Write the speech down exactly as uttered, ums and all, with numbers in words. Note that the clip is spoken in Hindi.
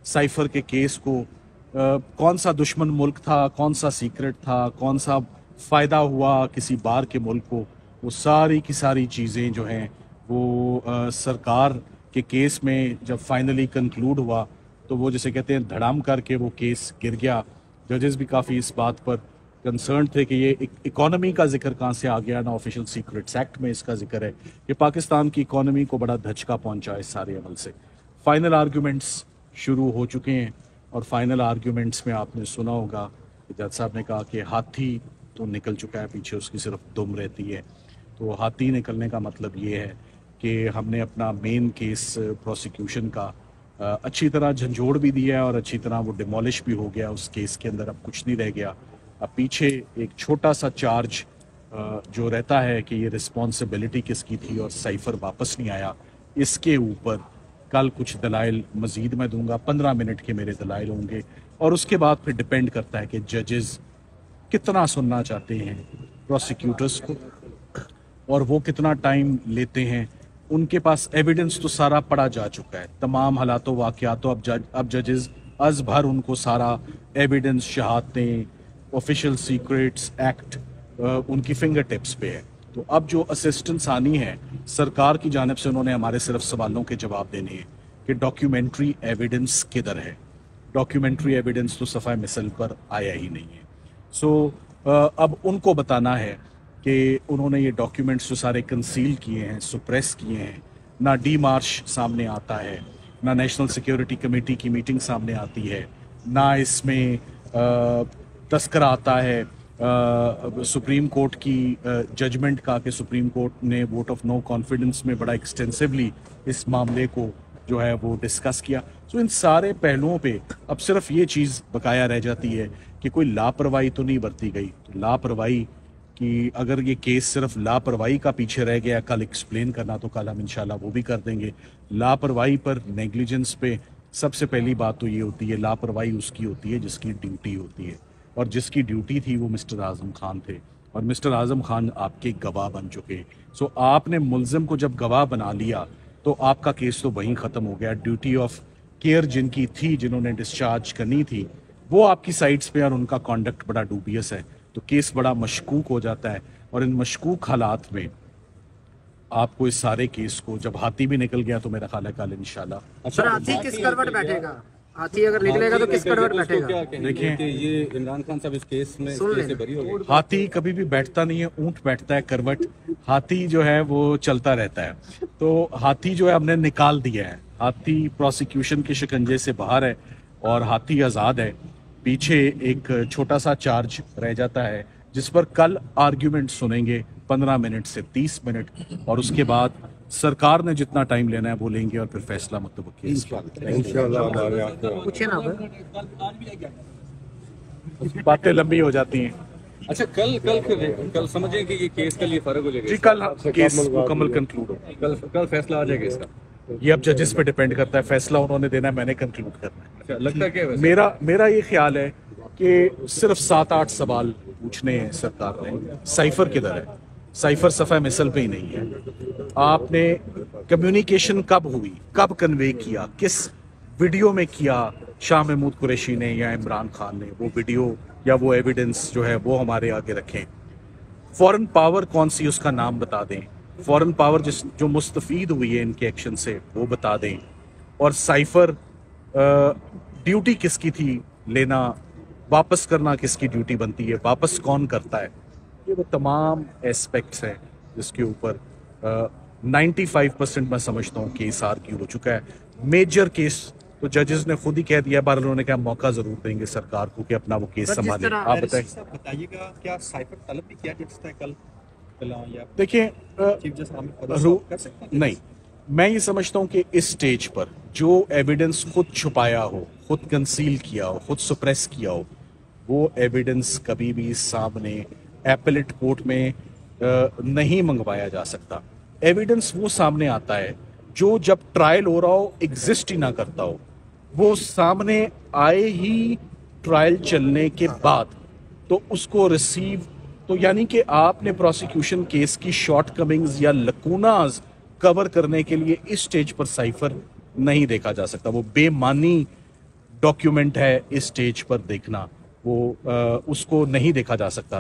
साइफर के केस को, आ, कौन सा दुश्मन मुल्क था, कौन सा सीक्रेट था, कौन सा फ़ायदा हुआ किसी बार के मुल्क को, वो सारी की सारी चीज़ें जो हैं वो आ, सरकार के केस में जब फाइनली कंक्लूड हुआ तो वो जैसे कहते हैं धड़ाम करके वो केस गिर गया। जजेस भी काफ़ी इस बात पर कंसर्न थे कि ये इकोनॉमी का जिक्र कहाँ से आ गया, ना ऑफिशियल सीक्रेट्स एक्ट में इसका जिक्र है कि पाकिस्तान की इकोनॉमी को बड़ा धचका पहुंचा इस सारे अमल से। फाइनल आर्ग्यूमेंट्स शुरू हो चुके हैं और फाइनल आर्ग्यूमेंट्स में आपने सुना होगा कि जज साहब ने कहा कि हाथी तो निकल चुका है, पीछे उसकी सिर्फ दुम रहती है। तो हाथी निकलने का मतलब ये है कि हमने अपना मेन केस प्रोसिक्यूशन का अच्छी तरह झंझोड़ भी दिया है और अच्छी तरह वो डिमोलिश भी हो गया। उस केस के अंदर अब कुछ नहीं रह गया। अब पीछे एक छोटा सा चार्ज जो रहता है कि ये रिस्पॉन्सिबिलिटी किसकी थी और साइफर वापस नहीं आया, इसके ऊपर कल कुछ दलाइल मज़ीद मैं दूंगा। पंद्रह मिनट के मेरे दलाइल होंगे और उसके बाद फिर डिपेंड करता है कि जजेस कितना सुनना चाहते हैं प्रोसिक्यूटर्स को और वो कितना टाइम लेते हैं। उनके पास एविडेंस तो सारा पढ़ा जा चुका है, तमाम हालातों वाक़यातों, अब जज अब जजेस अज भर उनको सारा एविडेंस, शहादतें, ऑफिशियल सीक्रेट्स एक्ट उनकी फिंगर टिप्स पे है। तो अब जो असिस्टेंस आनी है सरकार की जानिब से, उन्होंने हमारे सिर्फ सवालों के जवाब देने हैं कि डॉक्यूमेंट्री एविडेंस किधर है। डॉक्यूमेंट्री एविडेंस तो सफ़ा मिसल पर आया ही नहीं है। सो so, अब उनको बताना है कि उन्होंने ये डॉक्यूमेंट्स जो सारे कंसील किए हैं, सुप्रेस किए हैं, ना डी मार्च सामने आता है, ना नेशनल सिक्योरिटी कमेटी की मीटिंग सामने आती है, ना इसमें तस्करा आता है सुप्रीम कोर्ट की जजमेंट का कि सुप्रीम कोर्ट ने वोट ऑफ नो कॉन्फिडेंस में बड़ा एक्सटेंसिवली इस मामले को जो है वो डिस्कस किया। सो इन सारे पहलुओं पे अब सिर्फ ये चीज़ बकाया रह जाती है कि कोई लापरवाही तो नहीं बरती गई। तो लापरवाही कि अगर ये केस सिर्फ लापरवाही का पीछे रह गया कल एक्सप्लेन करना, तो कल हम इंशाल्लाह वो भी कर देंगे। लापरवाही पर, नेग्लिजेंस पे सबसे पहली बात तो ये होती है, लापरवाही उसकी होती है जिसकी ड्यूटी होती है, और जिसकी ड्यूटी थी वो मिस्टर आज़म खान थे और मिस्टर आज़म खान आपके गवाह बन चुके। सो आपने मुल्ज़िम को जब गवाह बना लिया तो आपका केस तो वहीं ख़त्म हो गया। ड्यूटी ऑफ केयर जिनकी थी, जिन्होंने डिस्चार्ज करनी थी, वो आपकी साइड्स पे और उनका कॉन्डक्ट बड़ा डूबियस है, तो केस बड़ा मशकूक हो जाता है। और इन मशकूक हालात में आपको इस सारे केस को, जब हाथी भी निकल गया तो मेरा ख्याल है कल इंशाल्लाह। अच्छा, हाथी किस करवट बैठेगा? हाथी अगर निकलेगा तो किस करवट बैठेगा? देखिए, ये इमरान खान साहब इस केस में से बरी हो गए। हाथी कभी भी बैठता नहीं है, ऊंट बैठता है करवट। हाथी जो है वो चलता रहता है। तो हाथी जो है हमने निकाल दिया है। हाथी प्रोसिक्यूशन के शिकंजे से बाहर है और हाथी आज़ाद है। पीछे एक छोटा सा चार्ज रह जाता है जिस पर कल आर्ग्यूमेंट सुनेंगे पंद्रह मिनट से तीस मिनट, और उसके बाद सरकार ने जितना टाइम लेना है वो लेंगे और फिर फैसला मुतवक्किल पूछे ना, बातें लंबी हो जाती हैं। अच्छा, कल कल फिर कल समझें कि ये केस कल ये फर्क हो जाएगा जी, कल केस मुकम्मल कंक्लूड हो, कल कल फैसला आ जाएगा इसका। ये अब जजेस पे डिपेंड करता है, फैसला उन्होंने देना है, मैंने कंक्लूड करना है। अच्छा, लगता क्या है वैसे? मेरा मेरा ये ख्याल है कि सिर्फ सात आठ सवाल पूछने हैं सरकार ने। साइफर किधर है? साइफर सफ़ा मिसल पे ही नहीं है। आपने कम्युनिकेशन कब हुई, कब कन्वे किया, किस वीडियो में किया, शाह महमूद कुरैशी ने या इमरान खान ने? वो वीडियो या वो एविडेंस जो है वो हमारे आगे रखें। फॉरेन पावर कौन सी, उसका नाम बता दें। फॉरेन पावर जिस जो मुस्तफीद हुई है इनके एक्शन से वो बता दें। और साइफर ड्यूटी किसकी थी लेना, वापस करना किसकी ड्यूटी बनती है, वापस कौन करता है? ये वो तमाम एस्पेक्ट्स हैं जिसके ऊपर नाइन्टी फाइव परसेंट मैं समझता हूँ केस आर्ग्यू हो चुका है। मेजर केस तो जजेस ने खुद ही कह दिया, बार उन्होंने कहा मौका जरूर देंगे सरकार को कि अपना वो केस संभाले। आप बताएं, बताइएगा क्या साइफर तलब भी किया जा सकता है कल? देखिए, नहीं, मैं ये समझता हूँ कि इस स्टेज पर जो एविडेंस खुद छुपाया हो, खुद कंसील किया हो, खुद सुप्रेस किया हो, वो एविडेंस कभी भी सामने एपेलेट कोर्ट में नहीं मंगवाया जा सकता। एविडेंस वो सामने आता है जो जब ट्रायल हो रहा हो एग्जिस्ट ही ना करता हो, वो सामने आए ही ट्रायल चलने के बाद तो उसको रिसीव, तो यानी कि आपने प्रोसिक्यूशन केस की शॉर्ट कमिंग्स या लकूनाज कवर करने के लिए इस स्टेज पर साइफर नहीं देखा जा सकता। वो बेमानी डॉक्यूमेंट है इस स्टेज पर देखना, वो अ, उसको नहीं देखा जा सकता।